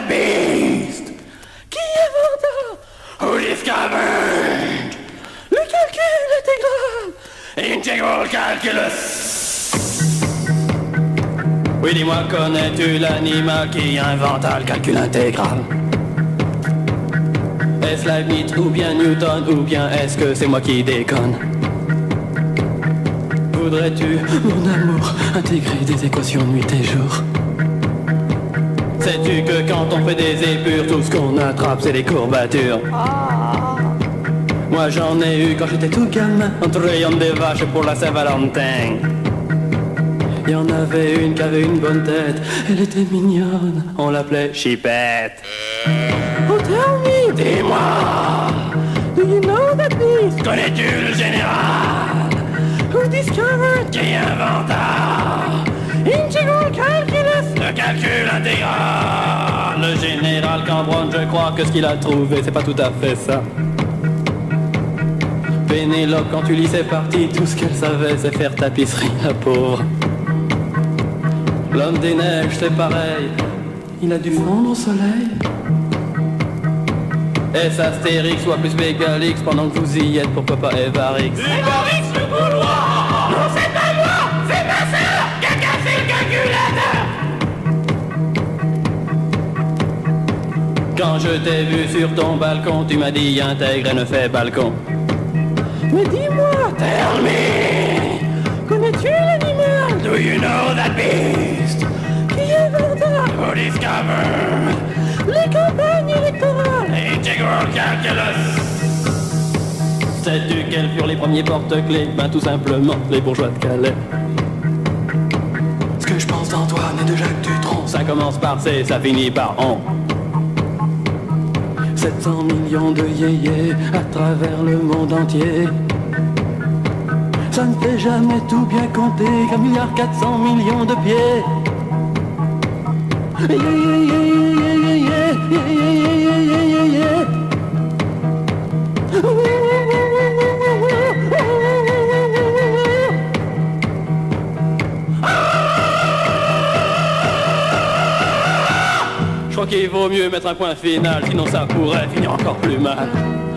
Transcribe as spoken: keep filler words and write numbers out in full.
beast? Qui inventa? Who discovered? Le calcul intégral. Integral calculus. Oui, dis-moi, connais-tu l'animal qui inventa le calcul intégral? Est-ce Leibniz ou bien Newton ou bien est-ce que c'est moi qui déconne? Voudrais-tu, mon amour, intégrer des équations nuit et jour? Sais-tu que quand on fait des épures, tout ce qu'on attrape c'est des courbatures? Moi j'en ai eu quand j'étais tout gamin, en trayant des vaches pour la Saint-Valentin. Il y en avait une qui avait une bonne tête, elle était mignonne, on l'appelait Chipette. Oh tell me, dis-moi, do you know that beast? Connais-tu le général? Who discovered? Qui inventa? Integral calculus, le calcul intégral. Le général Cambronne, je crois que ce qu'il a trouvé, c'est pas tout à fait ça. Pénélope, quand tu lis ses parties, tout ce qu'elle savait, c'est faire tapisserie, la pauvre. L'homme des neiges, c'est pareil, il a dû fondre au soleil. Est-ce Astérix ou plus Mégalix pendant que vous y êtes, pourquoi pas Évarix? Évarix le Gaulois! Non, c'est pas moi, c'est ma sœur qui a cassé le calculateur. Quand je t'ai vu sur ton balcon, tu m'as dit intègre et ne fais balcon. Mais dis-moi, tell me, connais-tu l'animal? Do you know that beast? Qui inventa? Who discovered? Les campagnes électorales. Integral calculus. Sais-tu quels furent les premiers porte-clés? Ben tout simplement les bourgeois de Calais. Ce que je pense d'Antoine et de Jacques Dutronc, ça commence par C, ça finit par on. sept cents millions de yéyés à travers le monde entier. Ça ne fait jamais tout bien compter qu'un milliard quatre cents millions de pieds. Yeah, yeah, yeah, yeah, yeah, yeah, yeah, yeah, yeah, yeah. Je crois qu'il vaut mieux mettre un point final, sinon ça pourrait finir encore plus mal.